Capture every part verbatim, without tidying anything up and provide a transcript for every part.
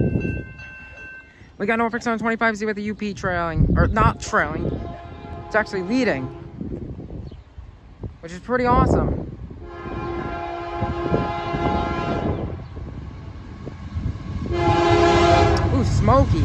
We got Norfolk Southern twenty-five Z with the U P trailing, or not trailing. It's actually leading, which is pretty awesome. Ooh, smoky.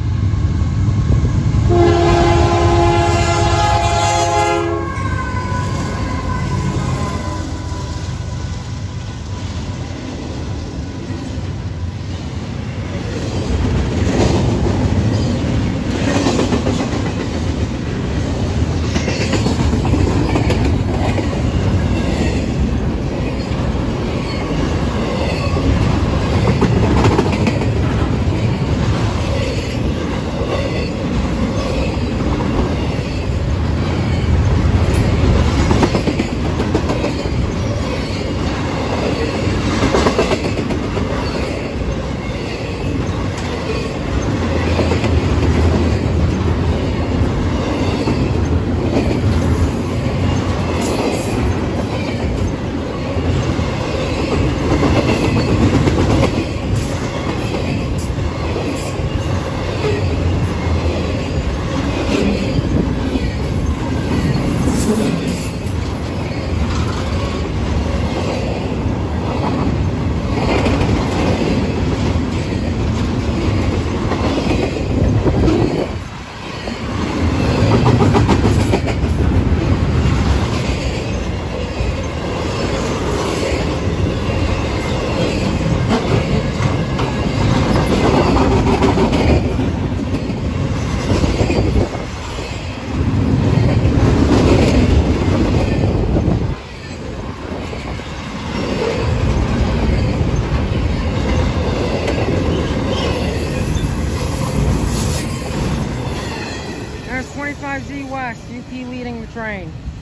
twenty-five Z West, U P leading the train.